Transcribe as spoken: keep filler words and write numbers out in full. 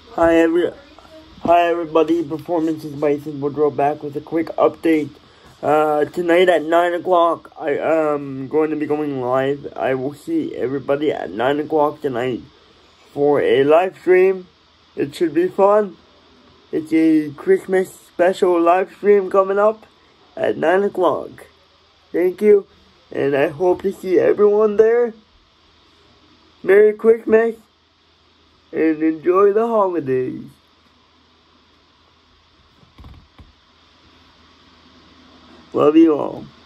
Hi every, hi everybody. Performances by Woodrow back with a quick update. Uh, tonight at nine o'clock, I am going to be going live. I will see everybody at nine o'clock tonight for a live stream. It should be fun. It's a Christmas special live stream coming up at nine o'clock. Thank you, and I hope to see everyone there. Merry Christmas, and enjoy the holidays. Love you all.